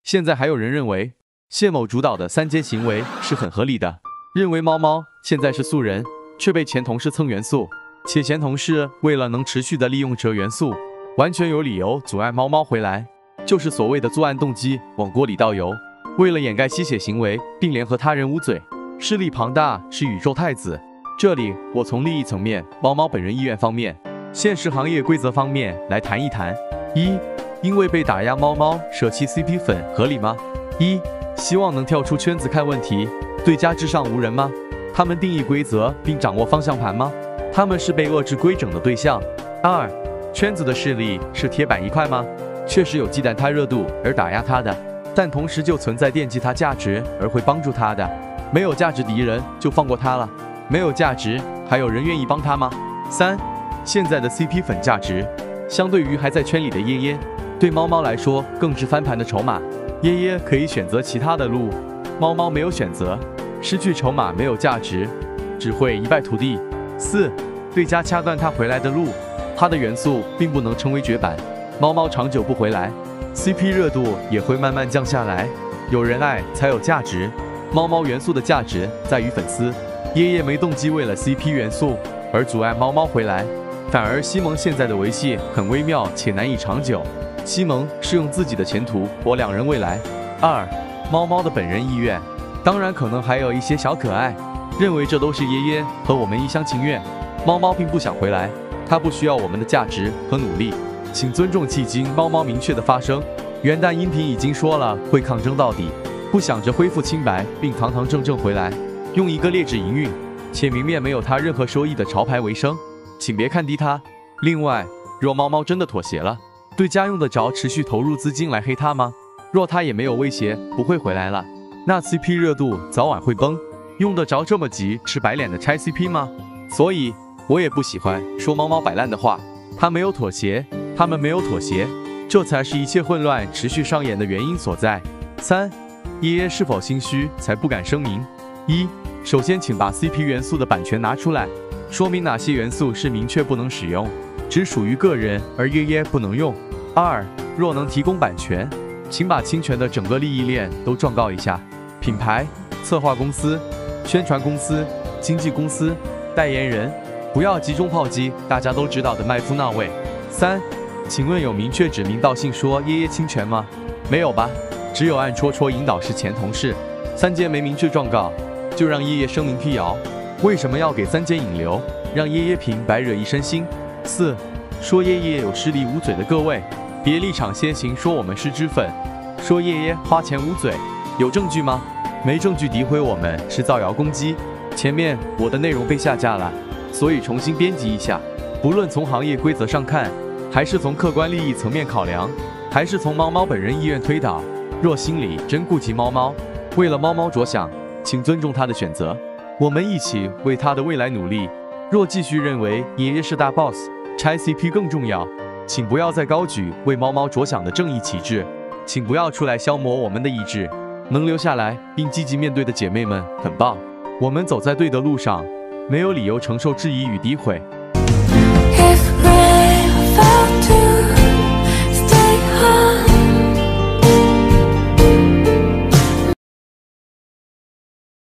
现在还有人认为谢某主导的3间行为是很合理的，认为猫猫现在是素人，却被前同事蹭元素，且前同事为了能持续的利用这元素，完全有理由阻碍猫猫回来，就是所谓的作案动机往锅里倒油，为了掩盖吸血行为，并联合他人捂嘴，势力庞大，是宇宙太子。这里我从利益层面、猫猫本人意愿方面、现实行业规则方面来谈一谈。一，因为被打压猫猫舍弃 CP 粉合理吗？一，希望能跳出圈子看问题，对家至上无人吗？他们定义规则并掌握方向盘吗？他们是被遏制规整的对象。二，圈子的势力是铁板一块吗？确实有忌惮他热度而打压他的，但同时就存在惦记他价值而会帮助他的。没有价值敌人就放过他了，没有价值还有人愿意帮他吗？三，现在的 CP 粉价值，相对于还在圈里的耶耶，对猫猫来说更是翻盘的筹码。耶耶可以选择其他的路，猫猫没有选择，失去筹码没有价值，只会一败涂地。四，对家掐断他回来的路，他的元素并不能成为绝版，猫猫长久不回来 ，CP 热度也会慢慢降下来。有人爱才有价值，猫猫元素的价值在于粉丝。耶耶没动机为了 CP 元素而阻碍猫猫回来，反而西蒙现在的维系很微妙且难以长久。西蒙是用自己的前途搏两人未来。二，猫猫的本人意愿，当然可能还有一些小可爱，认为这都是耶耶和我们一厢情愿。猫猫并不想回来，它不需要我们的价值和努力，请尊重迄今猫猫明确的发声。元旦音频已经说了会抗争到底，不想着恢复清白并堂堂正正回来，用一个劣质营运且明面没有他任何收益的潮牌为生，请别看低他。另外，若猫猫真的妥协了，对家用得着持续投入资金来黑他吗？若他也没有威胁不会回来了，那 CP 热度早晚会崩，用得着这么急吃白脸的拆 CP 吗？所以我也不喜欢说猫猫摆烂的话，他没有妥协，他们没有妥协，这才是一切混乱持续上演的原因所在。三，耶耶是否心虚才不敢声明？一，首先请把 CP 元素的版权拿出来，说明哪些元素是明确不能使用，只属于个人，而耶耶不能用。二，若能提供版权，请把侵权的整个利益链都状告一下，品牌、策划公司、宣传公司、经纪公司、代言人，不要集中炮击大家都知道的麦夫那位。三，请问有明确指名道姓说耶耶侵权吗？没有吧，只有暗戳戳引导是前同事。3间没明确状告，就让耶耶声名辟谣，为什么要给3间引流，让耶耶平白惹一身腥？四，说耶耶有势力捂嘴的各位，别立场先行说我们是脂粉，说耶耶花钱捂嘴，有证据吗？没证据诋毁我们是造谣攻击。前面我的内容被下架了，所以重新编辑一下。不论从行业规则上看，还是从客观利益层面考量，还是从猫猫本人意愿推导，若心里真顾及猫猫，为了猫猫着想，请尊重他的选择，我们一起为他的未来努力。若继续认为爷爷是大 boss， 拆 CP 更重要，请不要再高举为猫猫着想的正义旗帜，请不要出来消磨我们的意志。能留下来并积极面对的姐妹们很棒，我们走在对的路上，没有理由承受质疑与诋毁。